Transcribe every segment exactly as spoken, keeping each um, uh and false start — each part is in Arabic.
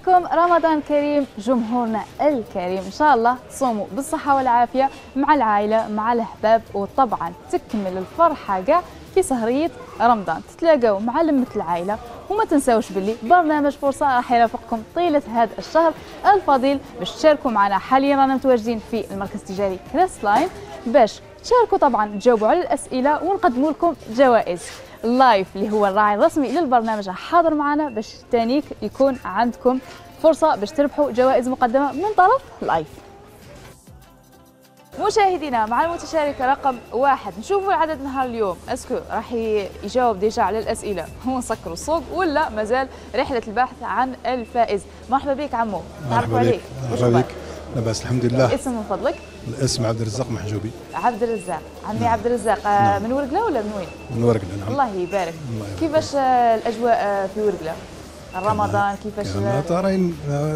عليكم، رمضان كريم جمهورنا الكريم. ان شاء الله تصوموا بالصحه والعافيه مع العائله مع الاحباب، وطبعا تكمل الفرحه كاع في سهريه رمضان، تتلاقاو مع لمه العائله. وما تنساوش باللي برنامج فرصه راح يرافقكم طيله هذا الشهر الفضيل باش تشاركوا معنا. حاليا رانا متواجدين في المركز التجاري كريست لاين باش تشاركوا طبعا تجاوبوا على الاسئله ونقدموا لكم جوائز. اللايف اللي هو الراعي الرسمي للبرنامج حاضر معنا باش تانيك يكون عندكم فرصه باش تربحوا جوائز مقدمه من طرف لايف. مشاهدينا مع المتشارك رقم واحد، نشوفوا عدد نهار اليوم اسكو راح يجاوب ديجا على الاسئله ونسكروا الصوت ولا مازال رحله البحث عن الفائز. مرحبا بك عمو، تعرفوا عليك. مرحبا بك. لاباس الحمد لله. الاسم من فضلك؟ الاسم عبد الرزاق محجوبي. عبد الرزاق، عمي عبد الرزاق. نعم. من ورقله ولا من وين؟ من ورقله. نعم. الله يبارك. الله يبارك. كيفاش الاجواء في ورقله؟ رمضان كيفاش؟ ترين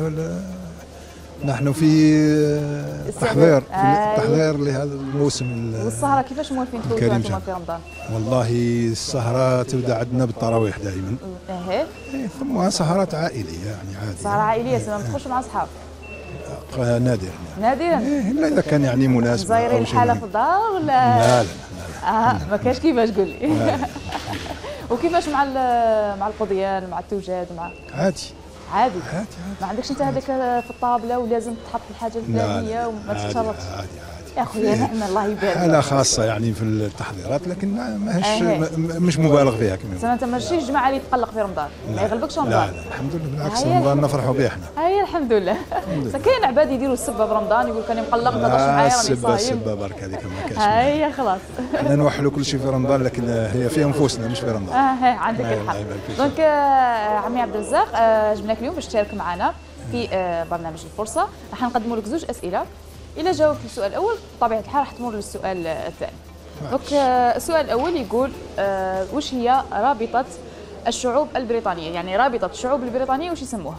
نحن في تحضير في تحضير لهذا الموسم. والسهره كيفاش موالفين تفوتوا انتم في رمضان؟ والله السهره تبدا عندنا بالتراويح دائما. اها. ثم سهرات عائليه يعني عادي. سهره عائليه ما تخش مع اصحاب؟ نادرا. نادرا؟ إيه الا اذا كان يعني مناسبه. زايرين الحاله في الدار ولا؟ لا لا لا. اه ما كاش كيفاش قول لي. وكيفاش مع مع القضيان مع التوجاد مع؟ عادي. عادي. عادي عادي. ما عندكش انت هذاك في الطابله ولازم تحط الحاجه الفلانيه وما تتشرطش؟ عادي عادي. يا خويا نعمه الله يبارك. حاله خاصه يعني في التحضيرات لكن ماهيش آه مش مبالغ فيها كما زعما انت ماشي الجماعه اللي تقلق في رمضان، ما يغلبكش رمضان. لا لا الحمد لله بالعكس رمضان نفرحوا به احنا. هاي الحمد لله. كاين عباد يديروا السبه في رمضان يقول كان مقلق ما هضرش معايا راني صايم. السبه السبه برك هذيك ما كاش. هاي خلاص. احنا نوحلوا كل شيء في رمضان لكن هي في انفسنا مش في رمضان. اه عندك الحق. دونك عمي عبد الرزاق جبناك اليوم باش تشارك معنا في برنامج الفرصه. راح نقدموا لك زوج اسئله، إلا جاوبت السؤال الأول بطبيعة الحال راح تمر للسؤال الثاني. دونك السؤال الأول يقول آه وش هي رابطة الشعوب البريطانية؟ يعني رابطة الشعوب البريطانية وش يسموها؟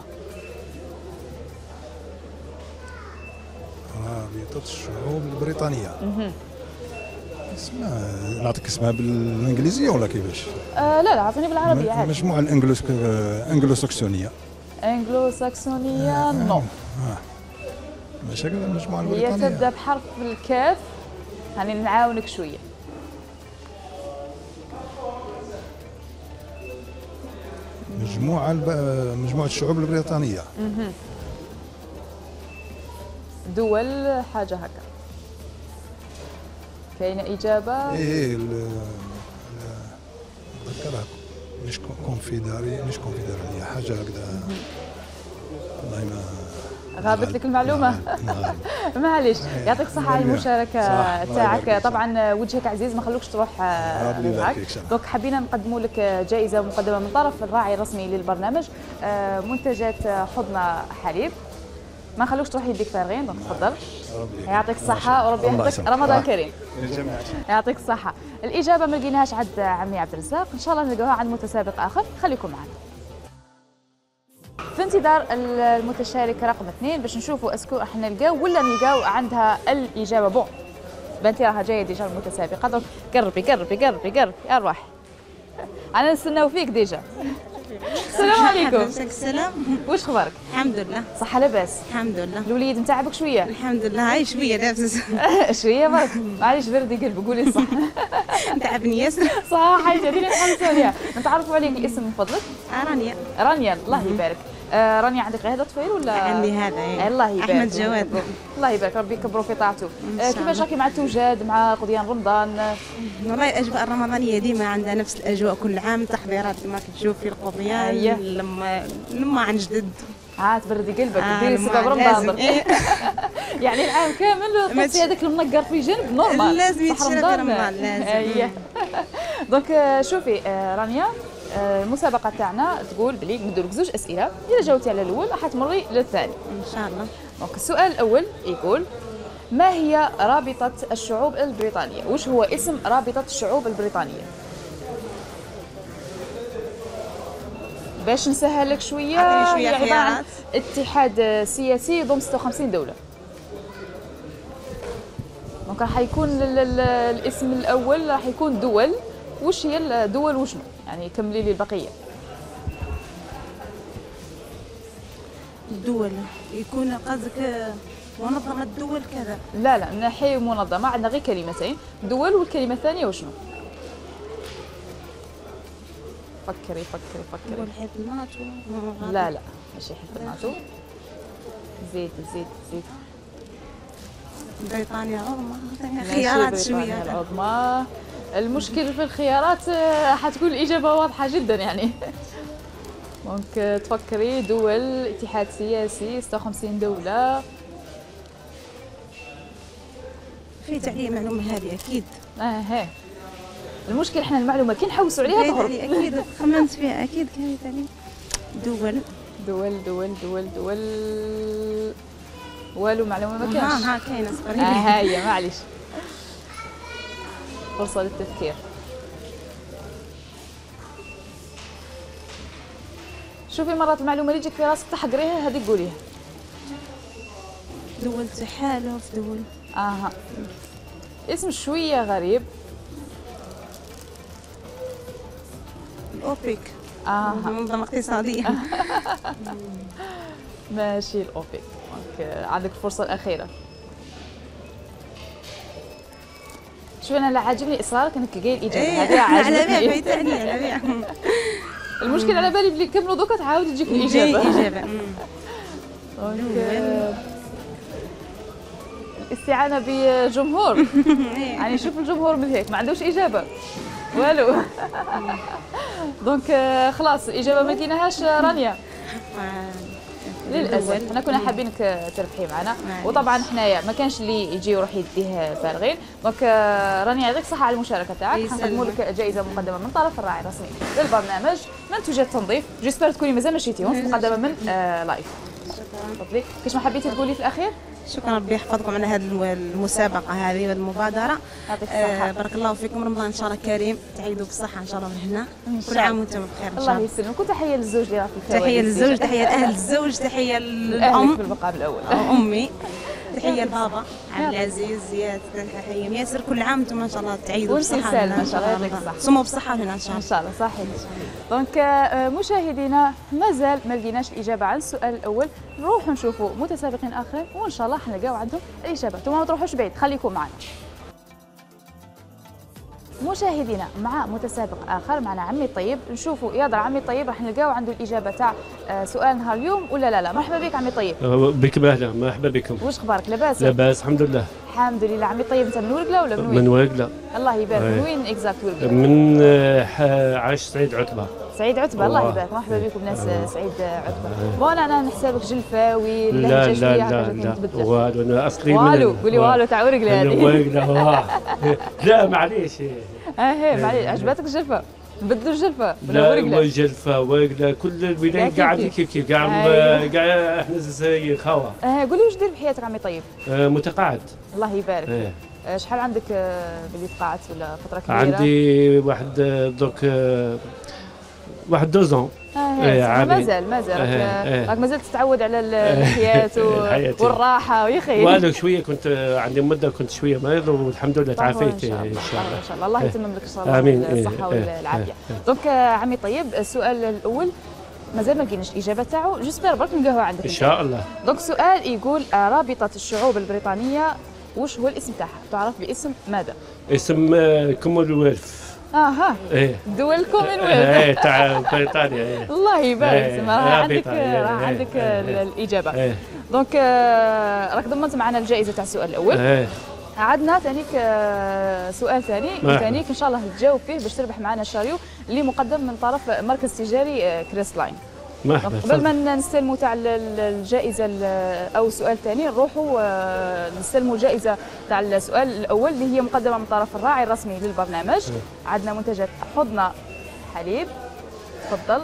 رابطة الشعوب البريطانية. اها. اسمها نعطيك اسمها بالإنجليزية ولا كيفاش؟ آه لا لا عطيني بالعربية عادي. المجموعة الإنجلوس أنجلو ساكسونية. أنجلو ساكسونية نو. آه. ماشي هكذا المجموعة البريطانية. هي تبدا بحرف الكاف، يعني نعاونك شوية. مجموعة الب... مجموعة الشعوب البريطانية. اها. دول حاجة هكا. كاينة إجابة؟ إيه ال نتذكرها مش كونفيدرالية مش كونفيدرالية حاجة هكذا. والله ما غابت لك المعلومة. معليش، يعطيك الصحة على المشاركة تاعك. طبعا وجهك عزيز ما خلوكش تروح معك. دونك حبينا نقدموا لك جائزة مقدمة من طرف الراعي الرسمي للبرنامج، منتجات حضن حليب. ما خلوكش تروح يديك فارغين، دونك تفضل. يعطيك الصحة وربي يحفظك، رمضان كريم. يعطيك الصحة. الإجابة ما لقيناهاش عند عمي عبد الرزاق، إن شاء الله نلقاوها عند متسابق آخر، خليكم معنا. في انتظار المتشارك رقم اثنين باش نشوفوا اسكو راح نلقاو ولا نلقاو عندها الاجابه. بون بنتي راها جايه ديجا المتسابقه، دونك قربي قربي قربي قربي يا ارواح. انا نستناو فيك ديجا. السلام عليكم. السلام. واش خبارك؟ الحمد لله. صحه لاباس؟ الحمد لله. الوليد نتاعبك شويه؟ الحمد لله هاي شويه لاباس. شويه برك معليش بردي قلب قولي صح. نتعبني ياسر. صح حاجه هذه نحمسوا عليها. نتعرفوا عليك الاسم من فضلك؟ رانيا. رانيا الله يبارك. آه رانيا عندك غير هذا طفيل ولا؟ عندي هذا ايه. الله يبارك. احمد جواد. الله يبارك ربي يكبروا في طاعته. آه كيفاش راكي مع التوجاد مع قضيان رمضان؟ والله الاجواء الرمضانيه ديما عندها نفس الاجواء كل عام، تحضيرات كما كتشوف في القضيان. أيه. لما لما عن جدد. عاد تبردي قلبك ديري آه سبب رمضان. إيه. يعني العام كامل تحطي هذاك المنقر في جنب نورمال. لازم يتشرب في رمضان لازم. اييه. دونك شوفي رانيا، المسابقة تاعنا تقول بلي ندير لك زوج أسئلة، إذا جاوبتي على الأول راح تمري للثاني. إن شاء الله. دونك السؤال الأول يقول ما هي رابطة الشعوب البريطانية؟ وش هو اسم رابطة الشعوب البريطانية؟ باش نسهل لك شوية، هي عبارة عن اتحاد سياسي يضم ستة وخمسين دولة. دونك راح يكون الاسم الأول راح يكون دول. وش هي الدول وشنو؟ يعني كملي لي البقيه. الدول يكون قصدك منظمة الدول كذا. لا لا، من ناحية منظمة عندنا غير كلمتين، دول والكلمة الثانية وشنو؟ فكري فكري فكري. دول حلف الناتو. لا لا ماشي حلف الناتو. زيد زيد زيد. بريطانيا العظمى. ماشي خيارات بريطانيا شوية. العظمى. المشكل في الخيارات آه، حتكون الإجابة واضحة جدا يعني. ممكن تفكري دول، اتحاد سياسي، ستة وخمسين دولة. في تعليم معلومة هذه أكيد. اه هي المشكل احنا المعلومة كي نحوسوا عليها تهرب. أكيد خمنت فيها أكيد كان تعليم. دول دول دول دول دول والو معلومة ما كانش. ها ها كاينة اه صغيرة. هاي معليش، فرصة للتفكير. شوفي مرات المعلومة اللي تجيك في راسك تحقريها هذه قوليها. دول تحالف دول. اها اسم شوية غريب. الأوبك. اها منظمة اقتصادية. ماشي الأوبك. اوكي عندك الفرصة الأخيرة. شوفي أنا اللي عاجبني إصرارك إنك تلقاي الإجابة هذه على بالي عاجبتني. تاني على بالي. المشكلة على بالي بلي نكملوا دوكا تعاود تجيك الإجابة. إجابة. اوكي الاستعانة بجمهور. يعني شوف الجمهور من هيك ما عندوش إجابة والو. دونك خلاص الإجابة ما لقيناهاش رانيا للاسف. حنا كنا حابينك تربحي معنا، وطبعا حنايا ما كانش اللي يجي يروح يديه فارغين. دونك رانيا يعطيك الصحه على المشاركه تاعك. حنقدموا لك جائزه مقدمه من طرف الراعي الرسمي للبرنامج منتوجات تنظيف. جيسبر تكوني مازال ما شريتيهمش، مقدمه من آه لايف. تفضلي كيش ما حبيتي تقولي في الاخير؟ شكرا ربي يحفظكم على هذه المسابقه هذه والمبادره. يعطيك الصحه. آه بارك الله فيكم، رمضان ان شاء الله كريم، تعيدوا بالصحه ان شاء الله من هنا. كل عام وانتم بخير ان شاء الله الله. يسلمك. وتحيه للزوج اللي راه في الكواليس. تحيه للزوج، تحيه لاهل الزوج، تحيه للام للام في المقام الاول. امي، تحيه لبابا عبد العزيز، زياد، تحيه ياسر. كل عام وانتم ان شاء الله تعيدوا وانتي بالصحه سالمه ان شاء الله. يعطيك الصحه. صوموا بالصحه هنا ان شاء ان الله. شاء الله صحيح. دونك مشاهدينا مازال ما لقيناش الاجابه على السؤال الاول، نروحوا نشوفوا متسابقين اخرين وان شاء الله حنلقاو عندهم الاجابه. انتم ما تروحوش بعيد، خليكم معنا. مشاهدينا مع متسابق اخر معنا عمي طيب، نشوفوا يا دار عمي طيب راح نلقاو عنده الاجابه تاع سؤال نهار اليوم ولا لا لا. مرحبا بك عمي طيب. بك باهلا، مرحبا بكم. واش اخبارك؟ لاباس؟ لاباس الحمد لله. الحمد لله. عمي طيب انت من ورقله ولا من وين؟ من ورقله. الله يبارك. من وين اكزاكت ورقله؟ من عاش سعيد عتبه. سعيد عتبه الله يبارك. مرحبا بكم ناس سعيد عتبه. وانا انا نحسبك جلفاوي لا لا لا لا والو، انا اصلي والو. قولي والو تاع ورقله هذه. ورقله لا معليش. اه هي معليش. عجبتك الجلفه؟ نبدلوا الجلفه لا ورقله ورقله كل البلاد قاعد كيف كيف قاعد قاعد احنا زي خوا. اه قولي واش دير بحياتك عمي طيب؟ متقاعد. الله يبارك. اه. شحال عندك باللي تقاعدت ولا فتره كبيره؟ عندي واحد دوك واحد دوزون. اه مازال مازال راك مازال تتعود على الحياه والراحه ويا خير. والو شويه كنت عندي مده كنت شويه مريض والحمد لله تعافيت ان شاء الله. ان شاء الله الله يتمم لك ان شاء الله الصحه والعافيه. دونك عمي طيب السؤال الاول مازال ما لقيناش الاجابه تاعو، جيسبر برك نلقاوها عندك ان شاء الله. دونك سؤال يقول رابطه الشعوب البريطانيه وش هو الاسم تاعها؟ تعرف باسم ماذا؟ اسم كومنولث. اها ايه دول الكومنولث. ايه تاع بريطانيا. ايه الله يبارك. ايه راه عندك راه عندك الاجابه. ايه دونك راك ضمنت معنا الجائزه تاع السؤال الاول. ايه عندنا ثانيك سؤال ثاني ثانيك ان شاء الله تجاوب فيه باش تربح معنا الشاريو اللي مقدم من طرف مركز تجاري كريستلاين. مرحبا. قبل ما نستلموا تاع الجائزه او السؤال الثاني نروحوا نستلموا الجائزه تاع السؤال الاول اللي هي مقدمه من طرف الراعي الرسمي للبرنامج. عندنا منتجات حضنه حليب. تفضل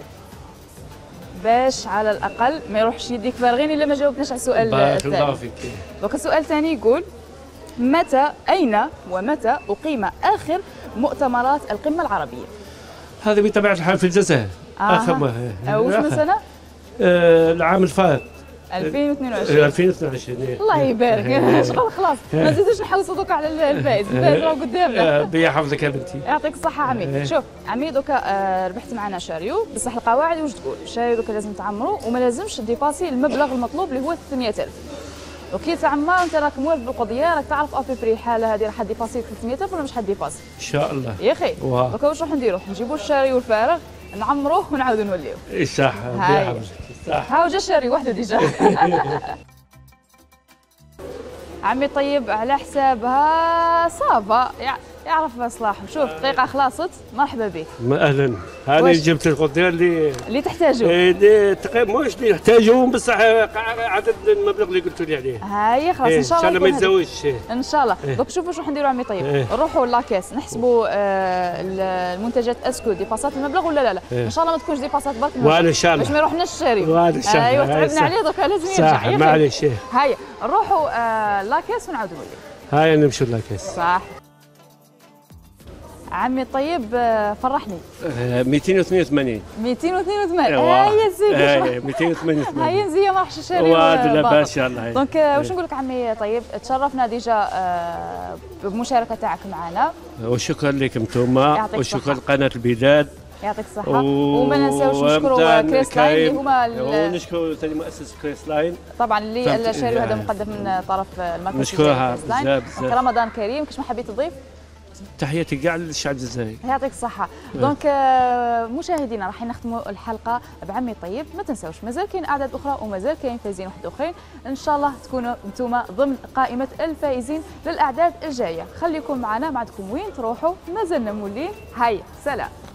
باش على الاقل ما يروحش يديك فارغين الا ما جاوبناش على السؤال بارك الثاني. الله فيك. دونك السؤال الثاني يقول متى أين ومتى أقيم آخر مؤتمرات القمة العربية؟ هذا بطبيعة الحال في الجزائر. آه. آخر وش من سنة؟ آه العام الفائت. ألفين واثنين وعشرين ألفين واثنين وعشرين. الله يبارك. شغل خلاص ما نزيدوش نحوسوا دوكا على الفايز، الفايز راه قدامنا. ربي يحفظك يا بنتي. يعطيك الصحة عمي. شوف عمي دوكا آه ربحت معنا شاريو، بصح القواعد واش تقول؟ الشاريو دوكا لازم تعمرو وما لازمش ديباسي المبلغ المطلوب اللي هو ثلاثمية ألف. وكي تعمر انت راك موالف بالقضيه، راك تعرف ابيبري الحاله هذه راح ديباسي ثلاثمية ألف ولا مش حديباسي. ان شاء الله يا اخي. دوكا واش راح نديرو؟ نجيبو الشاريو الفارغ نعمروه ونعاودو نوليو. صح. هاي صح. ها وجا الشاري وحده ديجا. عمي طيب على حسابها صافا يعرف صلاح. شوف دقيقة خلاصت، مرحبا بك. اهلا. هاني جبت القضيه اللي اللي تحتاجوه. اللي تقريبا مش اللي يحتاجوهم بصح عدد المبلغ اللي قلتوا لي عليه. هاي خلاص ان شاء الله. ان شاء الله ما يتزوجش. ان شاء الله. دوك شوفوا شو حنديروا عمي طيب. نروحوا لاكاس نحسبوا آه المنتجات اسكو ديباسات المبلغ ولا لا لا. ان شاء الله ما تكونش ديباسات برك. وان ان شاء الله. باش ما يروحناش الشاري. وان ان شاء الله. ايوا تعبنا عليه دوك لازم يرجع. صح معليش. هاي نروحوا آه لاكاس ونعاودوا نولي. هاي نمشوا لاكاس. صح. عمي طيب فرحني. مئتين واثنين وثمانين. مئتين واثنين وثمانين. هاي يا سيدي. هاي مئتين وثمانية وثمانين. هاي نزيه ما راحش الشاري. واد لاباس ان شاء الله. دونك واش نقول لك عمي طيب، تشرفنا ديجا بالمشاركه تاعك معنا. وشكرا لكم انتم وشكرا لقناه البلاد. يعطيك الصحة. وما ننساوش نشكروا كريس لاين اللي هما ونشكروا ثاني مؤسسة كريس لاين طبعا اللي الشاري هذا مقدم من طرف المركز. نشكرها بزاف بزاف. رمضان كريم. كاش ما حبيت تضيف؟ تحياتي كاع للشعب الجزائري. يعطيك الصحة. دونك مشاهدينا راح نختموا الحلقة بعمي طيب، ما تنساوش مازال كاين أعداد أخرى ومازال كاين فايزين واحد أخرين، إن شاء الله تكونوا أنتم ضمن قائمة الفائزين للأعداد الجاية. خليكم معنا، ما عندكم وين تروحوا، مازلنا مولين. هيا سلام.